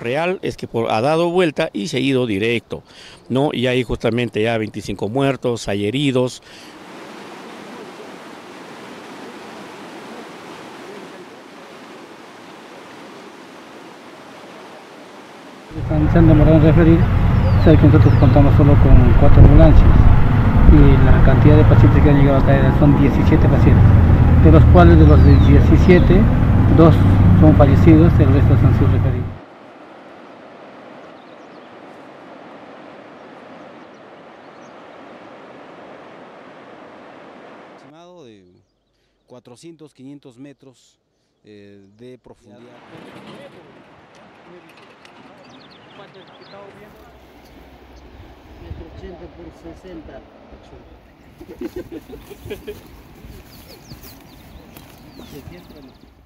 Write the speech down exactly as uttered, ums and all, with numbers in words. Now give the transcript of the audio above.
real es que por, ha dado vuelta y se ha ido directo, ¿no? Y hay justamente ya veinticinco muertos, hay heridos. Se han demorado en referir, sé que nosotros contamos solo con cuatro ambulancias y la cantidad de pacientes que han llegado a caer son diecisiete pacientes, de los cuales de los diecisiete, dos son fallecidos, el resto han sido referidos. Aproximado de cuatrocientos, quinientos metros eh, de profundidad. ¿Cuánto es que estamos viendo? ochenta por sesenta.